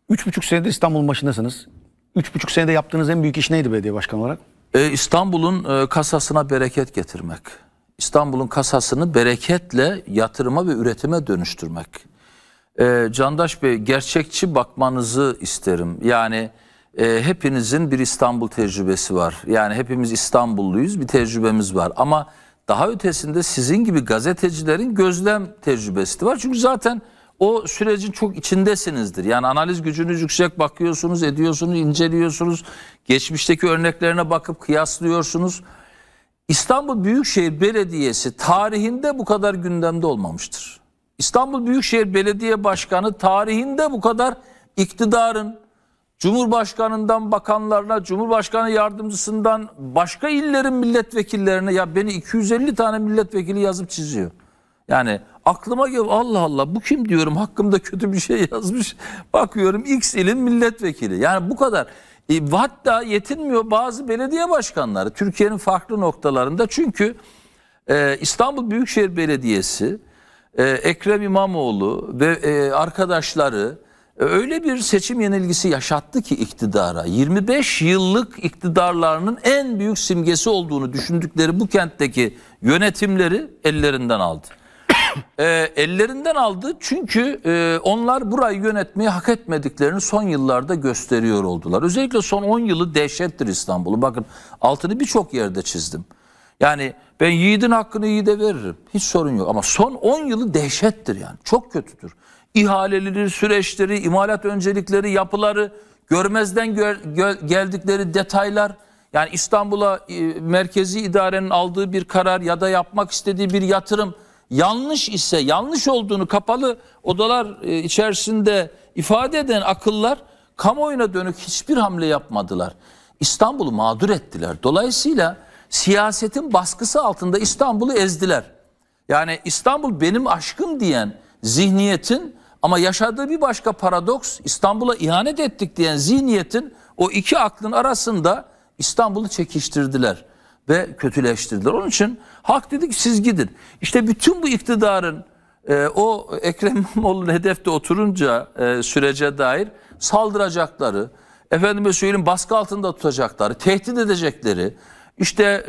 3,5 senedir İstanbul'un başındasınız. 3,5 senede yaptığınız en büyük iş neydi belediye başkanı olarak? İstanbul'un kasasına bereket getirmek. İstanbul'un kasasını bereketle yatırıma ve üretime dönüştürmek. Candaş Bey, gerçekçi bakmanızı isterim. Yani hepinizin bir İstanbul tecrübesi var. Yani hepimiz İstanbulluyuz, bir tecrübemiz var. Ama daha ötesinde sizin gibi gazetecilerin gözlem tecrübesi de var. Çünkü zaten o sürecin çok içindesinizdir. Yani analiz gücünüz yüksek, bakıyorsunuz, ediyorsunuz, inceliyorsunuz. Geçmişteki örneklerine bakıp kıyaslıyorsunuz. İstanbul Büyükşehir Belediyesi tarihinde bu kadar gündemde olmamıştır. İstanbul Büyükşehir Belediye Başkanı tarihinde bu kadar iktidarın, Cumhurbaşkanından bakanlarına, Cumhurbaşkanı yardımcısından başka illerin milletvekillerine, ya beni 250 tane milletvekili yazıp çiziyor. Yani aklıma geliyor, Allah Allah bu kim diyorum, hakkımda kötü bir şey yazmış. Bakıyorum X ilin milletvekili. Yani bu kadar. Hatta yetinmiyor bazı belediye başkanları Türkiye'nin farklı noktalarında. Çünkü İstanbul Büyükşehir Belediyesi, Ekrem İmamoğlu ve arkadaşları öyle bir seçim yenilgisi yaşattı ki iktidara. 25 yıllık iktidarlarının en büyük simgesi olduğunu düşündükleri bu kentteki yönetimleri ellerinden aldı. Ellerinden aldı çünkü onlar burayı yönetmeyi hak etmediklerini son yıllarda gösteriyor oldular. Özellikle son 10 yılı dehşettir İstanbul'u. Bakın altını birçok yerde çizdim. Yani ben yiğidin hakkını yiğide veririm. Hiç sorun yok ama son 10 yılı dehşettir yani. Çok kötüdür. İhaleleri, süreçleri, imalat öncelikleri, yapıları, görmezden geldikleri detaylar. Yani İstanbul'a merkezi idarenin aldığı bir karar ya da yapmak istediği bir yatırım yanlış ise, yanlış olduğunu kapalı odalar içerisinde ifade eden akıllar kamuoyuna dönük hiçbir hamle yapmadılar. İstanbul'u mağdur ettiler. Dolayısıyla siyasetin baskısı altında İstanbul'u ezdiler. Yani İstanbul benim aşkım diyen zihniyetin ama yaşadığı bir başka paradoks, İstanbul'a ihanet ettik diyen zihniyetin o iki aklın arasında İstanbul'u çekiştirdiler ve kötüleştirdiler. Onun için halk dedi ki siz gidin. İşte bütün bu iktidarın o Ekrem İmamoğlu'nun hedefte oturunca sürece dair saldıracakları, efendime söyleyeyim baskı altında tutacakları, tehdit edecekleri, işte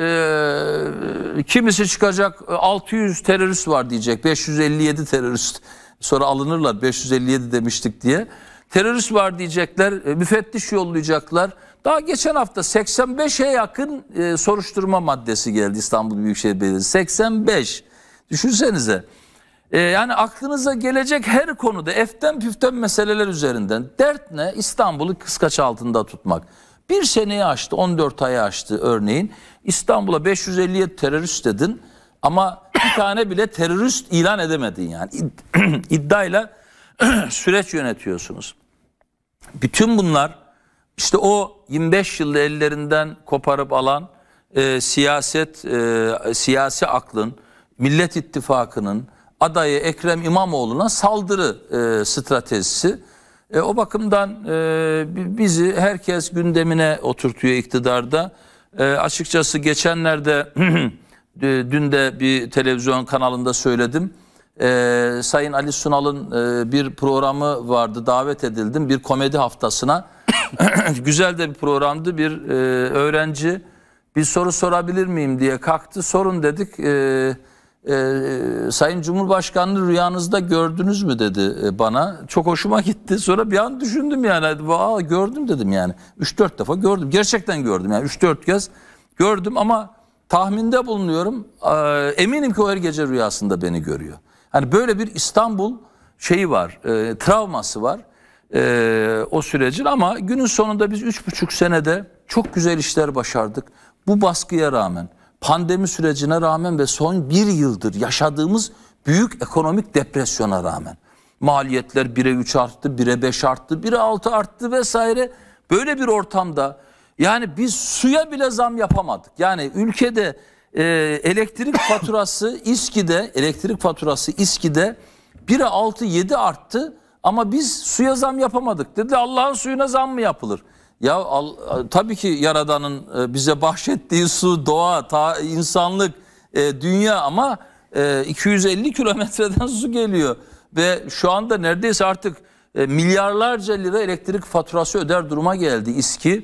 kimisi çıkacak 600 terörist var diyecek, 557 terörist, sonra alınırlar 557 demiştik diye. Terörist var diyecekler, müfettiş yollayacaklar. Daha geçen hafta 85'e yakın soruşturma maddesi geldi İstanbul Büyükşehir Belediyesi. 85. Düşünsenize. Yani aklınıza gelecek her konuda eften püften meseleler üzerinden dert ne? İstanbul'u kıskaç altında tutmak. Bir seneyi aştı, 14 ayı aştı örneğin. İstanbul'a 557 terörist dedin ama bir tane bile terörist ilan edemedin yani. İddiayla süreç yönetiyorsunuz. Bütün bunlar işte o 25 yılda ellerinden koparıp alan siyasi aklın, Millet İttifakı'nın adayı Ekrem İmamoğlu'na saldırı stratejisi. O bakımdan bizi herkes gündemine oturtuyor iktidarda. Açıkçası geçenlerde dün de bir televizyon kanalında söyledim. Sayın Ali Sunal'ın bir programı vardı, davet edildim bir komedi haftasına. Güzel de bir programdı. Bir öğrenci bir soru sorabilir miyim diye kalktı. Sorun dedik. Sayın Cumhurbaşkanı'nı rüyanızda gördünüz mü dedi bana. Çok hoşuma gitti. Sonra bir an düşündüm yani. Aa, gördüm dedim yani. 3-4 defa gördüm. Gerçekten gördüm yani 3-4 kez gördüm ama tahminde bulunuyorum. Eminim ki o her gece rüyasında beni görüyor. Hani böyle bir İstanbul şeyi var, travması var o sürecin ama günün sonunda biz 3,5 senede çok güzel işler başardık. Bu baskıya rağmen, pandemi sürecine rağmen ve son bir yıldır yaşadığımız büyük ekonomik depresyona rağmen maliyetler 1'e 3 arttı, 1'e 5 arttı, 1'e 6 arttı vesaire. Böyle bir ortamda yani biz suya bile zam yapamadık. Yani ülkede elektrik faturası İSKİ'de 1'e 6-7 arttı ama biz suya zam yapamadık. Dedi Allah'ın suyuna zam mı yapılır? Ya tabii ki Yaradan'ın bize bahşettiği su, doğa, insanlık, dünya ama 250 kilometreden su geliyor. Ve şu anda neredeyse artık milyarlarca lira elektrik faturası öder duruma geldi İSKİ.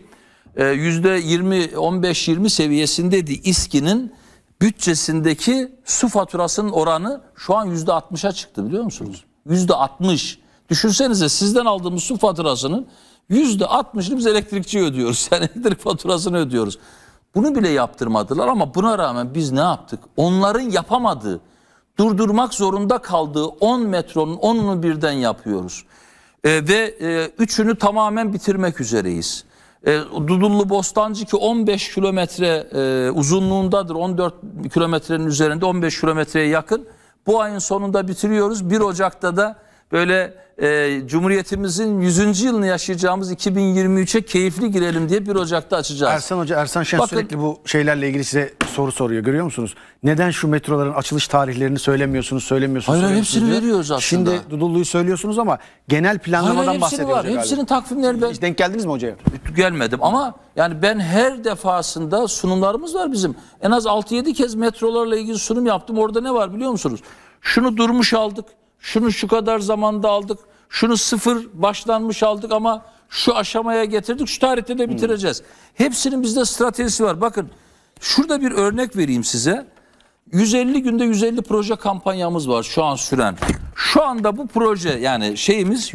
%20, 15-20 seviyesindeydi İSKİ'nin bütçesindeki su faturasının oranı şu an %60'a çıktı, biliyor musunuz? %60. Düşünsenize, sizden aldığımız su faturasının %60'ını biz elektrikçiye ödüyoruz. Yani elektrik faturasını ödüyoruz. Bunu bile yaptırmadılar ama buna rağmen biz ne yaptık? Onların yapamadığı, durdurmak zorunda kaldığı 10 metronun 10'unu birden yapıyoruz. Ve 3'ünü tamamen bitirmek üzereyiz. Dudullu Bostancı ki 15 kilometre uzunluğundadır. 14 kilometrenin üzerinde, 15 kilometreye yakın. Bu ayın sonunda bitiriyoruz. 1 Ocak'ta da böyle Cumhuriyetimizin 100. yılını yaşayacağımız 2023'e keyifli girelim diye 1 Ocak'ta açacağız. Ersan Hoca, Ersan Şen Bakın, sürekli bu şeylerle ilgili size soru soruyor, görüyor musunuz? Neden şu metroların açılış tarihlerini söylemiyorsunuz? Hayır, hepsini diyor. veriyoruz aslında. Şimdi Dudullu'yu söylüyorsunuz ama genel planlamadan hepsini bahsediyoruz var. galiba. Hepsinin takvimleri ben... Hiç denk geldiniz mi hocaya? Gelmedim ama yani ben her defasında sunumlarımız var bizim. En az 6-7 kez metrolarla ilgili sunum yaptım. Orada ne var biliyor musunuz? Şunu durmuş aldık. Şunu şu kadar zamanda aldık. Şunu sıfır başlanmış aldık ama şu aşamaya getirdik. Şu tarihte de bitireceğiz. Hepsinin bizde stratejisi var. Bakın şurada bir örnek vereyim size. 150 günde 150 proje kampanyamız var şu an süren. Şu anda bu proje, yani şeyimiz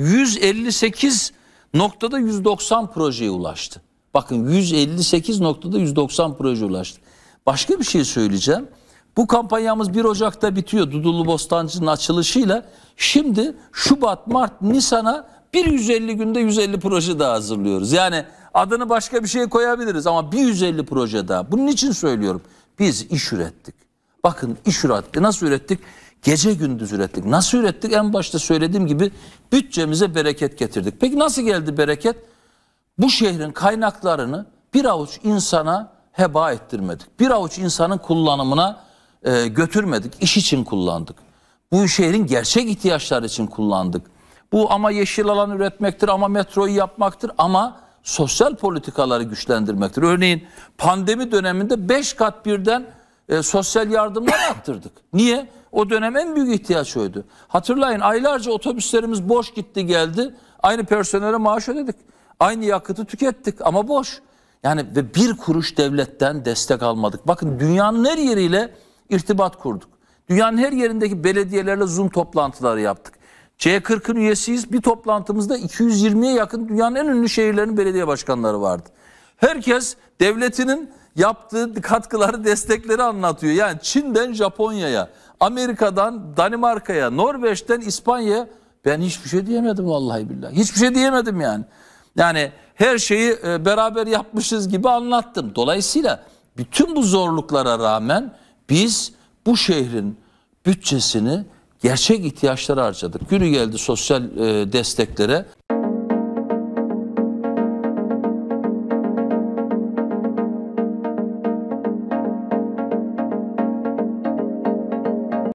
158 noktada 190 projeye ulaştı. Bakın 158 noktada 190 proje ulaştı. Başka bir şey söyleyeceğim. Bu kampanyamız 1 Ocak'ta bitiyor Dudullu Bostancı'nın açılışıyla. Şimdi Şubat, Mart, Nisan'a bir 150 günde 150 proje daha hazırlıyoruz. Yani adını başka bir şey koyabiliriz ama bir 150 proje daha. Bunun için söylüyorum. Biz iş ürettik. Bakın iş ürettik. Nasıl ürettik? Gece gündüz ürettik. Nasıl ürettik? En başta söylediğim gibi bütçemize bereket getirdik. Peki nasıl geldi bereket? Bu şehrin kaynaklarını bir avuç insana heba ettirmedik. Bir avuç insanın kullanımına götürmedik. İş için kullandık. Bu şehrin gerçek ihtiyaçları için kullandık. Bu ama yeşil alan üretmektir, ama metroyu yapmaktır, ama sosyal politikaları güçlendirmektir. Örneğin pandemi döneminde 5 kat birden sosyal yardımlar arttırdık. Niye? O dönem en büyük ihtiyaç oydu. Hatırlayın, aylarca otobüslerimiz boş gitti geldi. Aynı personele maaş ödedik. Aynı yakıtı tükettik ama boş. Yani ve bir kuruş devletten destek almadık. Bakın dünyanın her yeriyle irtibat kurduk. Dünyanın her yerindeki belediyelerle Zoom toplantıları yaptık. C40'ın üyesiyiz. Bir toplantımızda 220'ye yakın dünyanın en ünlü şehirlerinin belediye başkanları vardı. Herkes devletinin yaptığı katkıları, destekleri anlatıyor. Yani Çin'den Japonya'ya, Amerika'dan Danimarka'ya, Norveç'ten İspanya'ya ben hiçbir şey diyemedim vallahi billahi. Hiçbir şey diyemedim yani. Yani her şeyi beraber yapmışız gibi anlattım. Dolayısıyla bütün bu zorluklara rağmen biz bu şehrin bütçesini gerçek ihtiyaçlara harcadık. Günü geldi sosyal desteklere.